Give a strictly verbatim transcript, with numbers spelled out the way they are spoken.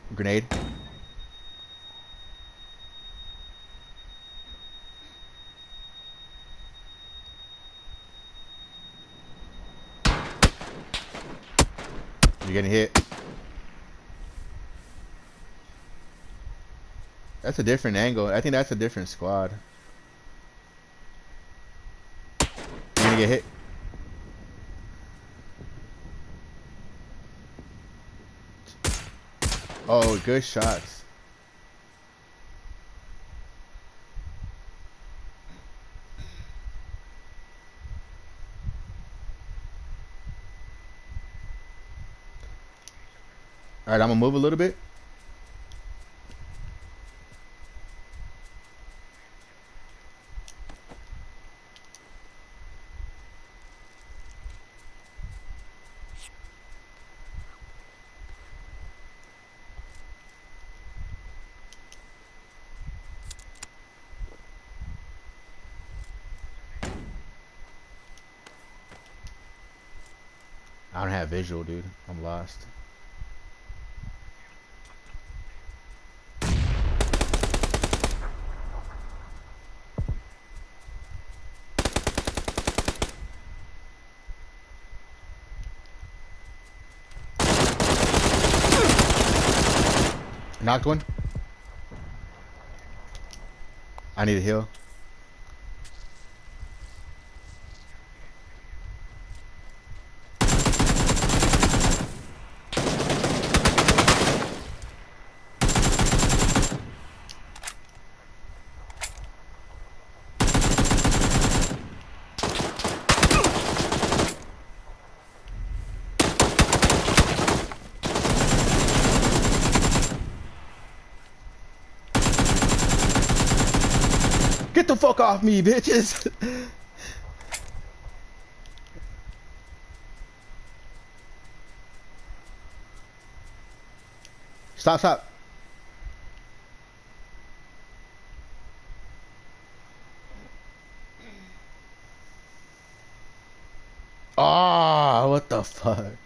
Grenade. You're getting hit. That's a different angle. I think that's a different squad. You're gonna get hit. Oh, good shots. All right, I'm gonna move a little bit. I don't have visual, dude. I'm lost. Knocked one. I need a heal. Get the fuck off me, bitches! Stop, stop. Ah, oh, what the fuck?